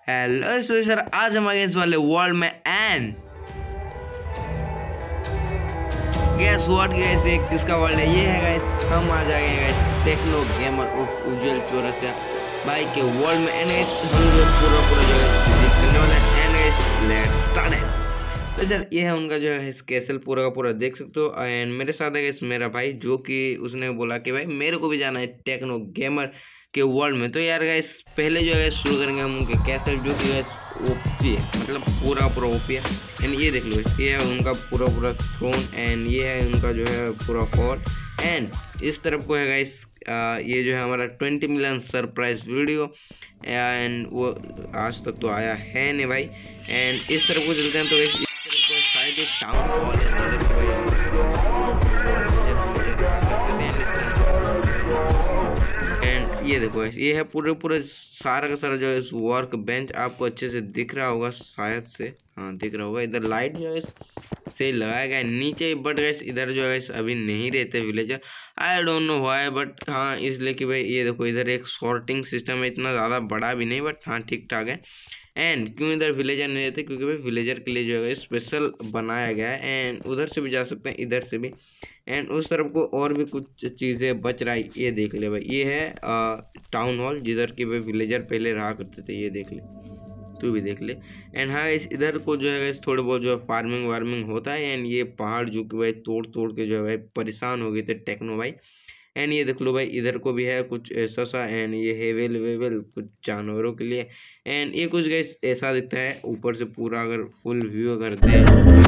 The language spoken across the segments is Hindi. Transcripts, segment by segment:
हेलो सर, आज हम आगे इस वाले वर्ल्ड में एंड गैस व्हाट गाइस, ये किसका वर्ल्ड है? ये है गाइस, हम आ जाएंगे गाइस टेक्नो गेमर उर्फ उज्जवल चौरसिया भाई के वर्ल्ड में। एंड गाइस हम लोग पूरा जो है करने वाले हैं। एंड गाइस लेट्स स्टार्ट है। तो सर ये है उनका जो है कैसल पूरा का पूरा देख सकते हो। एंड मेरे साथ है गाइस मेरा भाई, जो कि उसने बोला कि भाई मेरे को भी जाना है टेक्नो गेमर के वर्ल्ड में। तो यार गाइस पहले जो है शुरू करेंगे हम उनके कैसल, जो कि गाइस ओपी है, मतलब पूरा ओपी है। एंड ये देख लो, ये है उनका पूरा थ्रोन एंड ये है उनका जो है पूरा फॉर्ट। एंड इस तरफ को है गाइस ये जो है हमारा 20 मिलियन सरप्राइज वीडियो। एंड वो आज तक तो आया है नहीं भाई। एंड इस तरफ को चलते हैं तो गाइस इस तरफ को शायद टाउन हॉल ये देखो ये है पूरे सारा का सारा जो है वर्क बेंच। आपको अच्छे से दिख रहा होगा शायद से, हाँ दिख रहा होगा। इधर लाइट जो है से लगाया गया है नीचे, बट गैस इधर जो है अभी नहीं रहते villager. I don't know why, but हाँ इसलिए कि भाई ये देखो इधर एक सॉर्टिंग सिस्टम है, इतना ज़्यादा बड़ा भी नहीं, बट हाँ ठीक ठाक है। एंड क्यों इधर विलेजर नहीं रहते? क्योंकि भाई विलेजर के लिए जो है स्पेशल बनाया गया है। एंड उधर से भी जा सकते हैं, इधर से भी। एंड उस तरफ को और भी कुछ चीज़ें बच रहा है, ये देख ले भाई। ये है टाउन हॉल, जिधर की भाई विलेजर पहले रहा करते थे, ये देख ले, तू भी देख ले। एंड हाँ इधर को जो है थोड़े बहुत जो है फार्मिंग वार्मिंग होता है। एंड ये पहाड़ जो कि भाई तोड़ के जो है भाई परेशान हो गए थे टेक्नो भाई। एंड ये देख लो भाई इधर को भी है कुछ ऐसा सा। एंड ये हेवेल वेवेल कुछ जानवरों के लिए। एंड ये कुछ गैस ऐसा दिखता है ऊपर से पूरा, अगर फुल व्यू अगर दे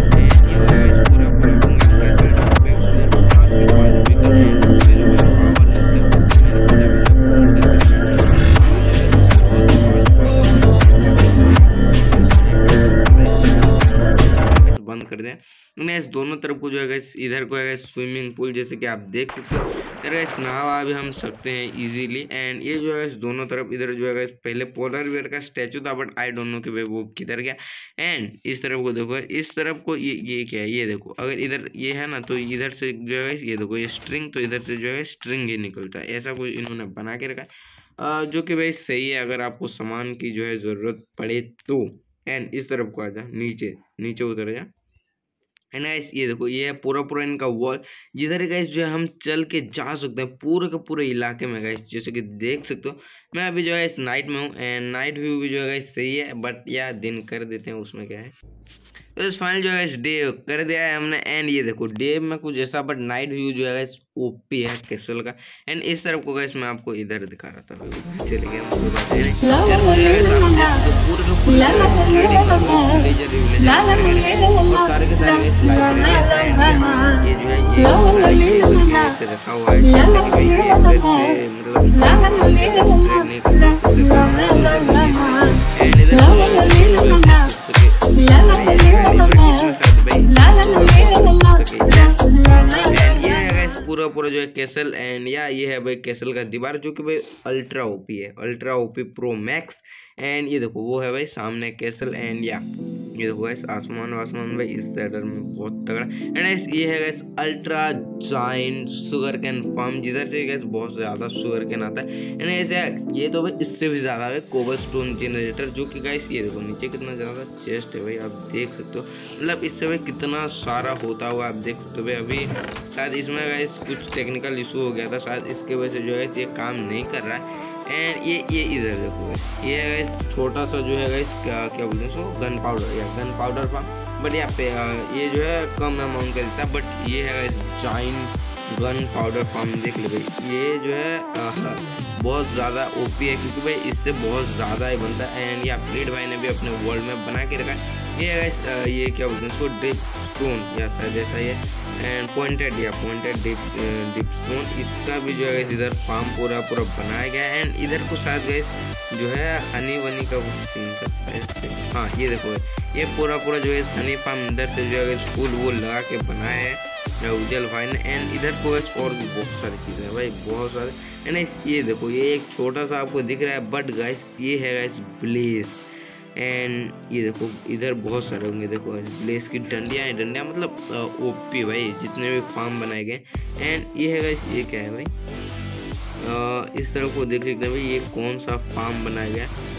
बंद कर दें। इस दोनों तरफ को जो है इधर को है स्विमिंग पूल, जैसे कि आप देख सकते हो। इधर नहावा भी हम सकते हैं इजीली। एंड ये जो है दोनों तरफ, इधर जो है पहले पोलर बियर का स्टैचू था, बट आई डोंट नो कि भाई वो किधर गया। एंड इस तरफ को देखो, इस तरफ को ये क्या है, ये देखो अगर इधर ये है ना, तो इधर से जो है ये देखो ये स्ट्रिंग, तो इधर से जो है स्ट्रिंग ही निकलता है। ऐसा कुछ इन्होंने बना के रखा है, जो कि भाई सही है अगर आपको सामान की जो है ज़रूरत पड़े तो। एंड इस तरफ को आ जा, नीचे उतर जा। एंड गाइस ये देखो ये है पूरा इनका वॉल, जिधर गाइस जो है हम चल के जा सकते हैं पूरे के पूरे इलाके में गाइस, जैसे कि देख सकते हो। मैं अभी जो है इस नाइट में हूँ। एंड नाइट व्यू भी जो है गाइस सही है, बट यार दिन कर देते हैं, उसमें क्या है। तो इस फाइनल जो है इस डे कर दिया है हमने। एंड ये देखो डे में कुछ ऐसा, बट नाइट व्यू जो है गाइस ओपी है कैसल का। एंड इस तरफ को गाइस मैं आपको इधर दिखा रहा था, चले गए सारे के सारे ये जो है ये रखा हुआ पूरा जो है कैसल। एंड ये है भाई कैसल का दीवार, जो कि भाई अल्ट्रा ओपी है, ultra OP pro max. And ये देखो वो है भाई सामने कैसल। एंड ये देखो गाइस आसमान भाई इस साइड में बहुत तगड़ा। एंड ये है guys ultra giant sugar cane farm, जिधर से गाइस बहुत ज़्यादा शुगर कैन आता है। एंड ऐसे ये तो भाई इससे भी ज़्यादा है कोबलस्टोन जनरेटर, जो कि गाइस ये देखो नीचे कितना ज़्यादा चेस्ट है भाई, आप देख सकते हो। मतलब इससे भाई कितना सारा होता हुआ आप देख सकते हो भाई। अभी शायद इसमें गाइस कुछ टेक्निकल इशू हो गया था, शायद इसके वजह से जो है ये काम नहीं कर रहा है। एंड ये इधर देखो ये है छोटा सा जो है गाइस क्या बोलते हैं so gunpowder farm, but यहाँ पे ये जो है कम अमाउंट का देता है। बट ये है guys giant gunpowder farm, देख ले भाई ये जो है बहुत ज़्यादा ओपी है, क्योंकि भाई इससे बहुत ज़्यादा ही बनता है। एंड या प्लेट भाई ने भी अपने वर्ल्ड में बना के रखा है। ये है ये क्या बोलते हैं इसको डिप स्टोन, या शायद ऐसा ही है। एंड पॉइंटेड डिप स्टोन, इसका भी जो है इधर फार्म पूरा बनाया गया है। एंड इधर को शायद गए जो है हनी वनी का कुछ सीन का, हाँ ये देखो ये पूरा जो है हनी फार्म इधर से जो है स्कूल वो लगा के बनाया है उज्जवल भाई ने। एंड इधर को और भी बहुत सारी चीज़ें हैं भाई, बहुत सारे। एंड ये देखो ये एक छोटा सा आपको दिख रहा है, बट गाइस ये है गाइस ब्लेज। एंड ये देखो इधर बहुत सारे होंगे, देखो ब्लेज की डंडियाँ मतलब ओपी भाई, जितने भी फार्म बनाए गए। एंड ये है गाइस ये क्या है भाई, इस तरह को देख सकते हैं भाई ये कौन सा फार्म बनाया गया।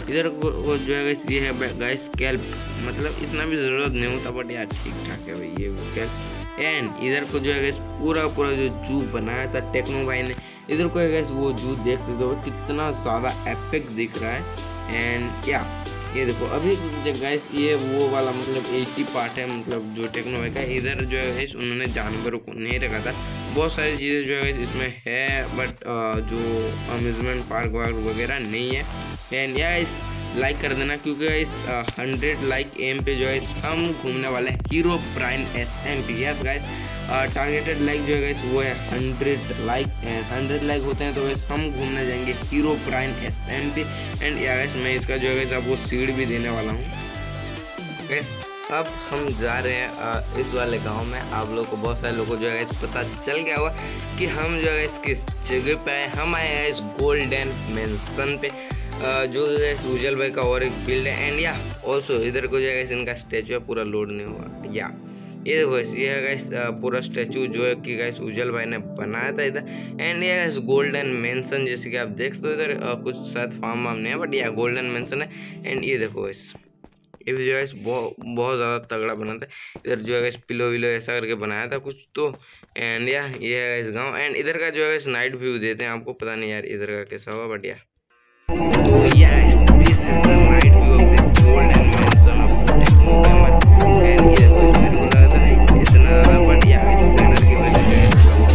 इधर को जो है गाइस ये है गाइस स्कैल्प, मतलब इतना भी ज़रूरत नहीं होता बट यार ठीक ठाक है भाई ये स्कैल्प। एंड इधर को जो है गाइस पूरा जो जू बनाया था टेक्नो भाई ने, इधर को है गाइस वो जू देख सकते हो कितना ज़्यादा एपिक दिख रहा है। एंड या ये देखो अभी गाइस ये वो वाला मतलब एक ही पार्ट है, मतलब जो टेक्नो भाई का। इधर जो है उन्होंने जानवरों को नहीं रखा था, बहुत सारी चीज़ें जो है इसमें है बट जो अम्यूजमेंट पार्क वगैरह नहीं है। एंड या इस लाइक कर देना क्योंकि इस 100 लाइक एम पे जो है हम घूमने वाले हैं Herobrine SMP। Yes guys targeted like जो है गाइस वो है 100 लाइक। 100 लाइक होते हैं तो गाइस हम घूमने जाएंगे हीरो प्राइन SMP। एंड या गाइस मैं इसका जो है गाइस आपको सीड भी देने वाला हूँ गाइस। अब हम जा रहे हैं इस वाले गांव में। आप लोगों को बहुत सारे लोगों को जो है इस पता चल गया होगा कि हम जो है किस जगह पे आए। हम आए हैं इस गोल्डन मेंशन पे जो है उजल भाई का और एक बिल्ड है। एंड या ऑल्सो इधर को जो है इनका स्टैचू है पूरा लोड नहीं हुआ। या ये देखो ये है गाइस पूरा स्टैचू जो है कि गाइस उजल भाई ने बनाया था इधर। एंड ये गाइस गोल्डन मेंशन जैसे कि आप देख सकते हो इधर कुछ शायद फार्म वार्म नहीं है बट या गोल्डन मेंशन है। एंड ये देखो गाइस ये भी जो है बहुत ज़्यादा तगड़ा बना था। इधर जो है पिलो विलो ऐसा करके बनाया था कुछ तो। एंड या ये है इस गांव। एंड इधर का जो है नाइट व्यू देते हैं आपको, पता नहीं यार इधर का कैसा होगा बट या तो yes this is the night view of the golden mansion of Techno Gamer. And ये मेरे को लगा था इतना ज़्यादा बट या इस चैनल की वजह से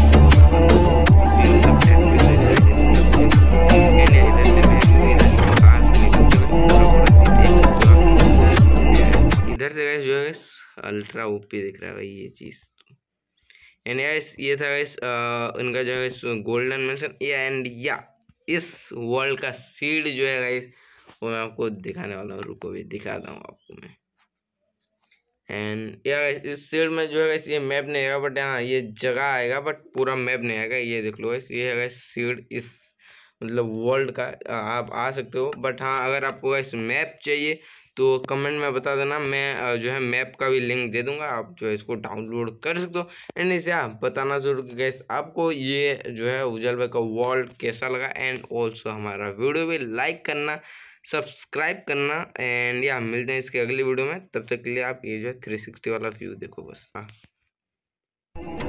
इधर से गाइस जो है अल्ट्रा ओपी दिख रहा है भाई ये चीज़। एंड गाइस ये था गाइस इनका जो है गोल्डन मेंशन। एंड या इस वर्ल्ड का सीड जो है गाइस वो मैं आपको दिखाने वाला हूँ, रुको भी दिखाता हूँ आपको मैं। एंड या इस सीड में जो है गाइस ये मैप नहीं आएगा बट हाँ ये जगह आएगा बट पूरा मैप नहीं आएगा। ये देख लो गाइस ये है गाइस सीड इस मतलब वर्ल्ड का आप आ सकते हो बट हाँ अगर आपको गाइस मैप चाहिए तो कमेंट में बता देना, मैं जो है मैप का भी लिंक दे दूंगा, आप जो है इसको डाउनलोड कर सकते हो। एंड इसे आप बताना जरूर कि गाइस आपको ये जो है उजल भाई का वर्ल्ड कैसा लगा। एंड ऑल्सो हमारा वीडियो भी लाइक करना, सब्सक्राइब करना। एंड या मिलते हैं इसके अगली वीडियो में, तब तक के लिए आप ये जो है 360 वाला व्यू देखो बस। हाँ।